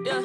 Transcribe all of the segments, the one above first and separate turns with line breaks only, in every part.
Yeah.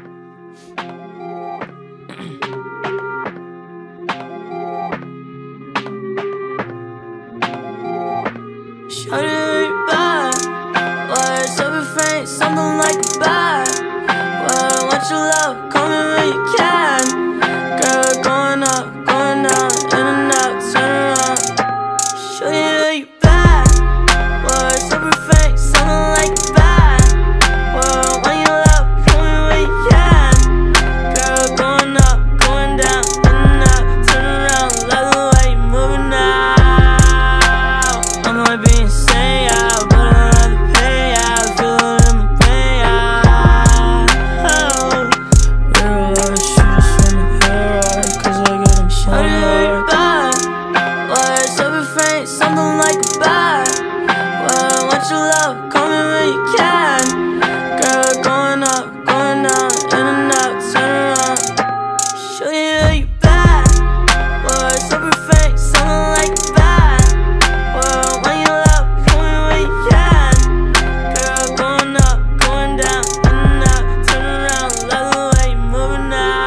Shawty, you bad. Words of refrain, something like a bad. Well, want your love, call me when you can. Girl, going up, going down, in and out, turn around. Show you you bad. Words of refrain, something like a bad. Well, want your love, call me when you can. Girl, going up, going down, in and out, turn around. Love the way you moving now. I might be insane, yeah, but I'd rather pay, yeah. Feel it in my brain, yeah. Real life, she just wanna hear right, 'cause I get them shining right. Bad. Words of refrain, something like a bad. Well, want your love, call me when you can. Girl, going up, going down, in and out, turn around. Show you you bad. Words of refrain, something like a bad. Well, when you love, call me when you can. Girl, going up, going down, in and out, turn around. Love the way you moving now.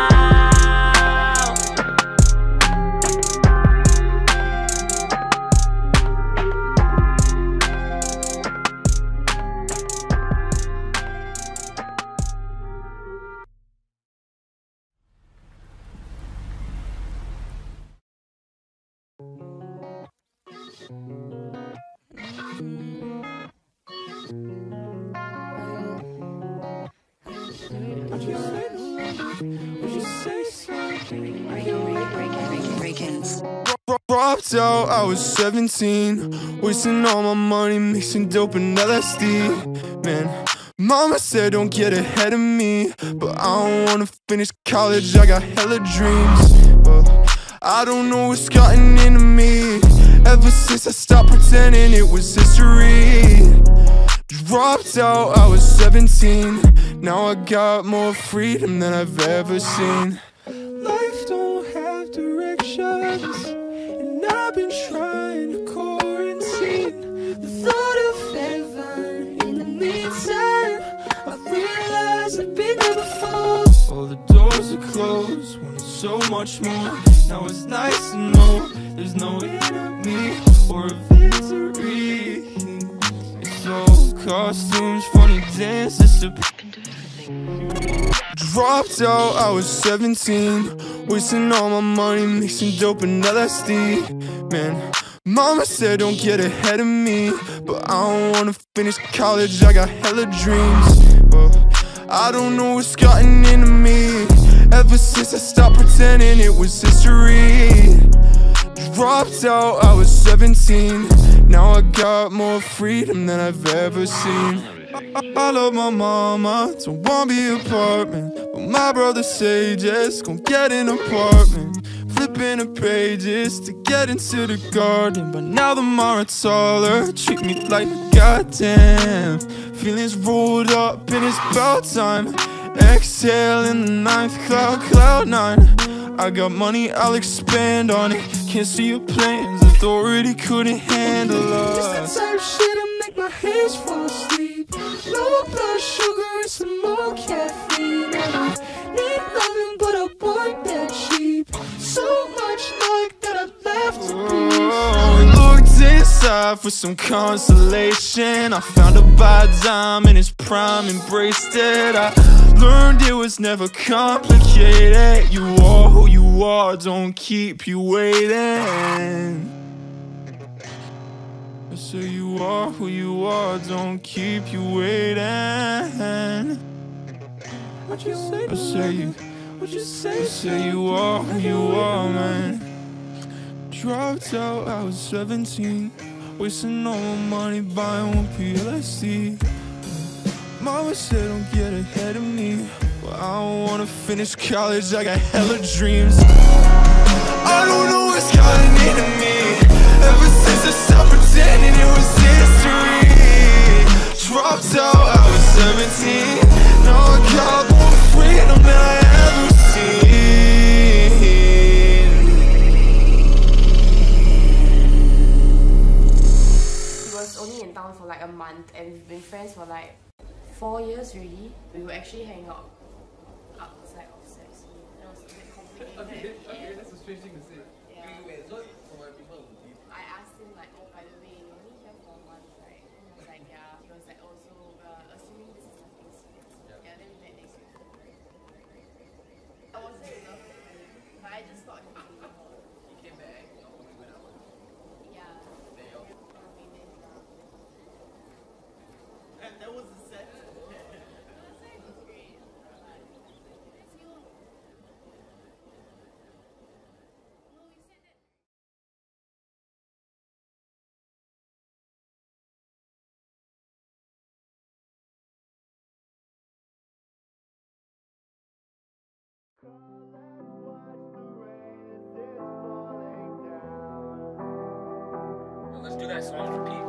Dropped out, I was 17, wasting all my money, mixing dope and LSD. Man, mama said don't get ahead of me, but I don't wanna finish college, I got hella dreams. But I don't know what's gotten into me, ever since I stopped pretending it was history. Dropped out, I was 17, now I got more freedom than I've ever seen. Life don't have directions, and I've been trying to quarantine the thought of heaven. In the meantime, I realized I've been there before. All the doors are closed, wanted so much more. Now it's nice to know there's no enemy or a victory. It's all costumes, funny dances to dropped out, I was 17, wasting all my money, mixing dope and LSD. Man, mama said don't get ahead of me, but I don't wanna finish college, I got hella dreams. But I don't know what's gotten into me, ever since I stopped pretending it was history. Dropped out, I was 17, now I got more freedom than I've ever seen. I love my mama, don't want me apartment, but my brother say just gon' get an apartment. Flipping the pages to get into the garden, but now the more it's taller, treat me like a goddamn. Feelings rolled up and it's about time. Exhale in the ninth cloud, cloud nine. I got money, I'll expand on it. Can't see your plans, authority couldn't handle us. It's the type of shit that make my hands fall asleep. Low blood sugar and some more caffeine. And I need loving, but I want that cheap. So much like that I left to be. Looked inside for some consolation. I found a bad diamond, its prime, embraced it. I learned it was never complicated. You are who you are, don't keep you waiting. I say you are who you are, don't keep you waiting. What you say? I say you. What you say? I say you are who you are, man. Dropped out, I was 17, wasting all my money buying one PLSD. Mama said don't get ahead of me, but I don't wanna finish college, I got hella dreams. I don't know what's gotten into me, ever since I stopped pretending it was history. Dropped out, I was 17, now I got more freedom than I ever seen.
He was only in town for like a month, and we've been friends for like 4 years already. We would actually hang out outside of sex. It was a bit complicated.
Okay, that's a strange thing to say.
Yeah.
Wait, so for my people who did.
I asked him like, oh, by the way, you're only here for a month, right? And I was like, yeah. He was like, oh, so assuming this is nothing serious. Yeah, then we met next week. I wasn't in love with him, but I just thought he was really hot.
He came back, your home went out.
Yeah.
Then your
We did that.
and that was the set.
It was like great. It's you. No, we said that.
Let's do that song for people.